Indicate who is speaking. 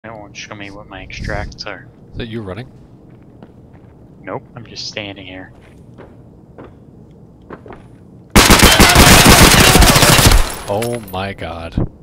Speaker 1: It won't show me what my extracts are.
Speaker 2: Is that you running?
Speaker 1: Nope, I'm just standing here.
Speaker 2: Oh my god.